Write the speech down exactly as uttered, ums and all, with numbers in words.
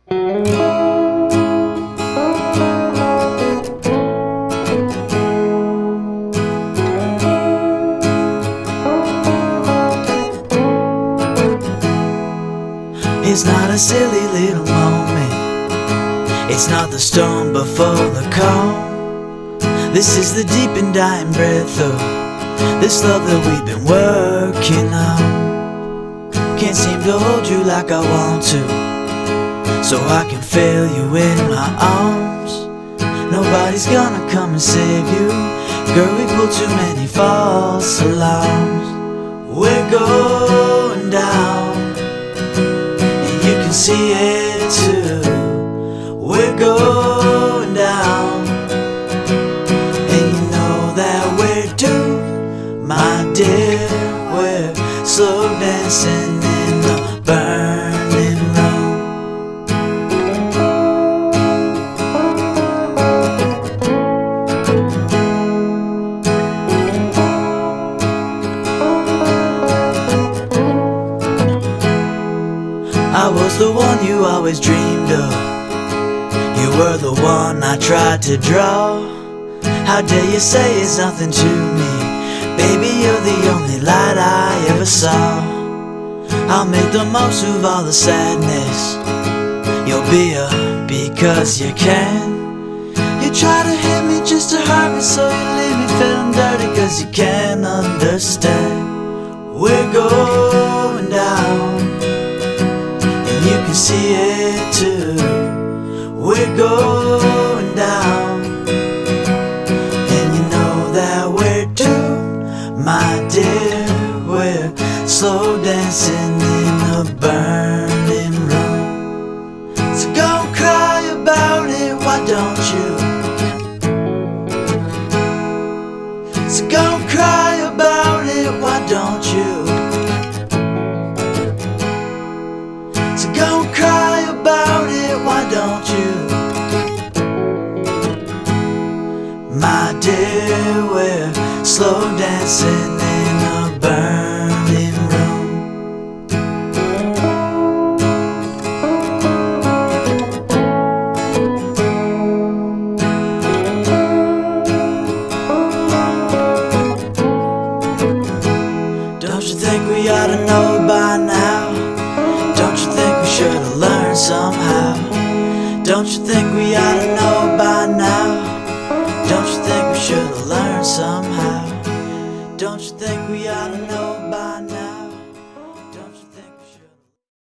It's not a silly little moment, it's not the storm before the calm. This is the deep and dying breath of this love that we've been working on. Can't seem to hold you like I want to, so I can feel you in my arms. Nobody's gonna come and save you, girl, we pull too many false alarms. We're going down, you can see it too. We're going down, and you know that we're doomed, my dear. We're slow dancing in the burning room. I was the one you always dreamed of, you were the one I tried to draw. How dare you say it's nothing to me? Baby, you're the only light I ever saw. I'll make the most of all the sadness. You'll be a because you can. You try to hit me just to hurt me, so you leave me feeling dirty, cause you can't understand. We're going down, you can see it too. We're going down, and you know that we're doomed, my dear. We're slow dancing in a burning room. So go cry about it, why don't you? So go cry about it, why don't you? So go cry about it, why don't you? My dear, we're slow dancing in a burning room. Don't you think we ought to know by now? Don't you think we should have learned somehow? Don't you think we ought to know by now? Don't you think we should have learned somehow? Don't you think we ought to know?